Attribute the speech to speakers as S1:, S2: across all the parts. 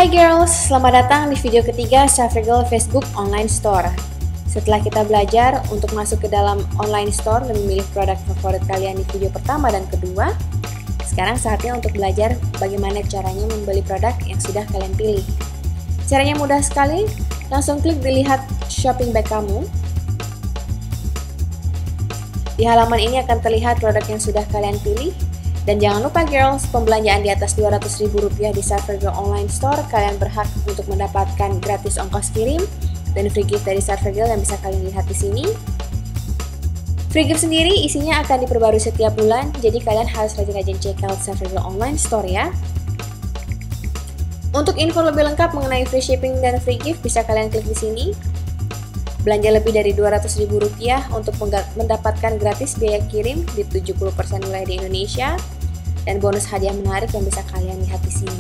S1: Hai girls, selamat datang di video ketiga Savergirl Facebook Online Store. Setelah kita belajar untuk masuk ke dalam online store dan memilih produk favorit kalian di video pertama dan kedua, sekarang saatnya untuk belajar bagaimana caranya membeli produk yang sudah kalian pilih. Caranya mudah sekali, langsung klik dilihat shopping bag kamu. Di halaman ini akan terlihat produk yang sudah kalian pilih. Dan jangan lupa girls, pembelanjaan di atas Rp200.000 di Savergirl Online Store, kalian berhak untuk mendapatkan gratis ongkos kirim dan free gift dari Savergirl yang bisa kalian lihat di sini. Free gift sendiri isinya akan diperbarui setiap bulan, jadi kalian harus rajin-rajin check out Savergirl Online Store ya. Untuk info lebih lengkap mengenai free shipping dan free gift bisa kalian klik di sini. Belanja lebih dari Rp200.000 untuk mendapatkan gratis biaya kirim di 70% wilayah di Indonesia dan bonus hadiah menarik yang bisa kalian lihat di sini.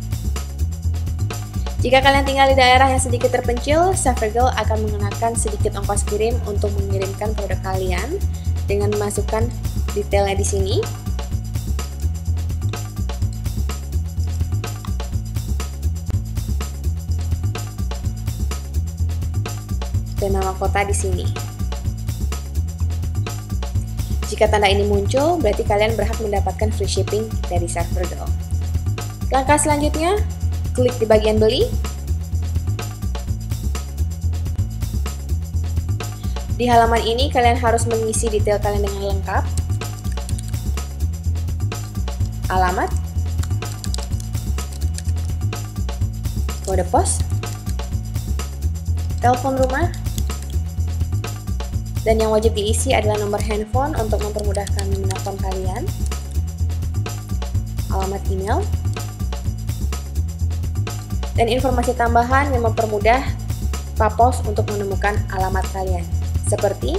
S1: Jika kalian tinggal di daerah yang sedikit terpencil, Savergirl akan mengenakan sedikit ongkos kirim untuk mengirimkan produk kalian dengan memasukkan detailnya di sini. Dan nama kota di sini. Jika tanda ini muncul, berarti kalian berhak mendapatkan free shipping dari Savergirl. Langkah selanjutnya, klik di bagian beli. Di halaman ini kalian harus mengisi detail kalian dengan lengkap. Alamat, kode pos, telepon rumah, dan yang wajib diisi adalah nomor handphone untuk mempermudah kami menelpon kalian, alamat email, dan informasi tambahan yang mempermudah Pak Pos untuk menemukan alamat kalian, seperti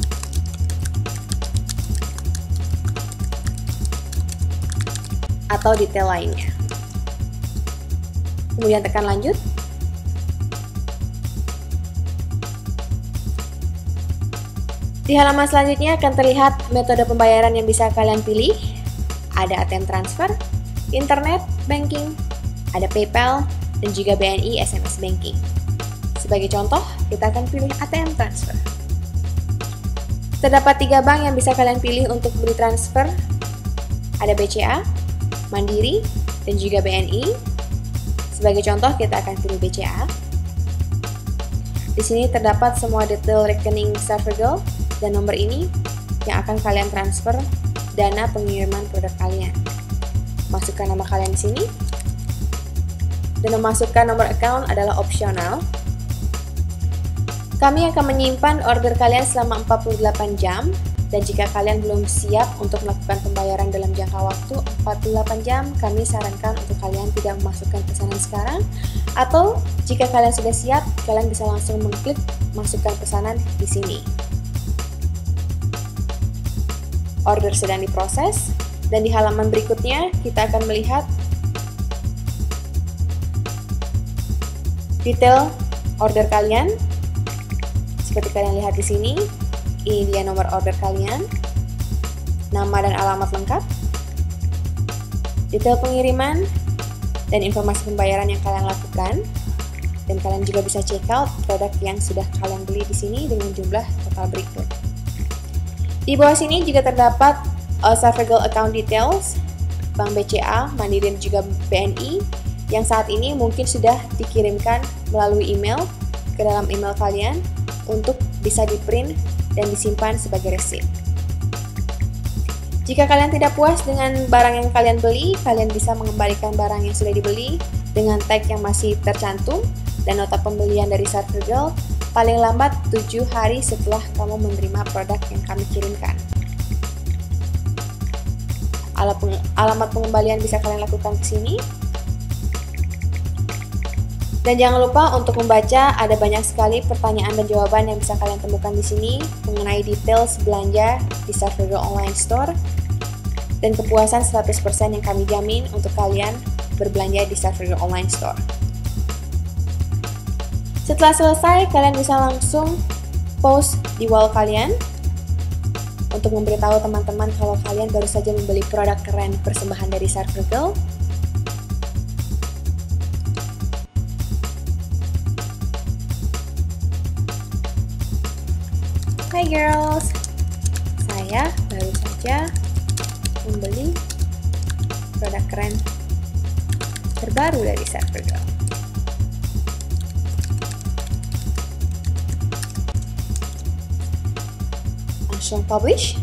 S1: atau detail lainnya. Kemudian tekan lanjut. Di halaman selanjutnya akan terlihat metode pembayaran yang bisa kalian pilih. Ada ATM transfer, internet banking, ada PayPal, dan juga BNI SMS banking. Sebagai contoh, kita akan pilih ATM transfer. Terdapat 3 bank yang bisa kalian pilih untuk beri transfer. Ada BCA, Mandiri, dan juga BNI. Sebagai contoh, kita akan pilih BCA. Di sini terdapat semua detail rekening Savergirl dan nomor ini yang akan kalian transfer dana pengiriman produk kalian. Masukkan nama kalian di sini. Dan memasukkan nomor account adalah opsional. Kami akan menyimpan order kalian selama 48 jam dan jika kalian belum siap untuk melakukan pembayaran dalam jangka waktu 48 jam, kami sarankan untuk kalian tidak memasukkan pesanan sekarang, atau jika kalian sudah siap, kalian bisa langsung mengklik masukkan pesanan di sini. Order sedang diproses, dan di halaman berikutnya kita akan melihat detail order kalian. Seperti kalian lihat di sini, ini dia nomor order kalian, nama dan alamat lengkap, detail pengiriman, dan informasi pembayaran yang kalian lakukan. Dan kalian juga bisa check out produk yang sudah kalian beli di sini dengan jumlah total berikut. Di bawah sini juga terdapat Savergirl account details, Bank BCA, Mandiri, dan juga BNI yang saat ini mungkin sudah dikirimkan melalui email ke dalam email kalian untuk bisa di-print dan disimpan sebagai resit. Jika kalian tidak puas dengan barang yang kalian beli, kalian bisa mengembalikan barang yang sudah dibeli dengan tag yang masih tercantum dan nota pembelian dari Savergirl paling lambat 7 hari setelah kamu menerima produk yang kami kirimkan. Alamat pengembalian bisa kalian lakukan ke sini. Dan jangan lupa untuk membaca, ada banyak sekali pertanyaan dan jawaban yang bisa kalian temukan di sini mengenai details belanja di Savergirl Online Store dan kepuasan 100% yang kami jamin untuk kalian berbelanja di Savergirl Online Store. Setelah selesai, kalian bisa langsung post di wall kalian untuk memberitahu teman-teman kalau kalian baru saja membeli produk keren persembahan dari Savergirl. Hai girls, saya baru saja membeli produk keren terbaru dari CEVERGIRL. Langsung publish,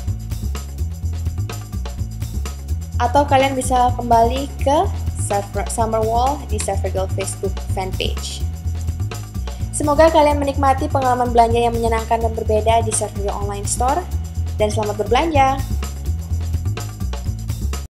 S1: atau kalian bisa kembali ke Summerwall di CEVERGIRL Facebook fanpage. Semoga kalian menikmati pengalaman belanja yang menyenangkan dan berbeda di CEVERGIRL Online Store, dan selamat berbelanja!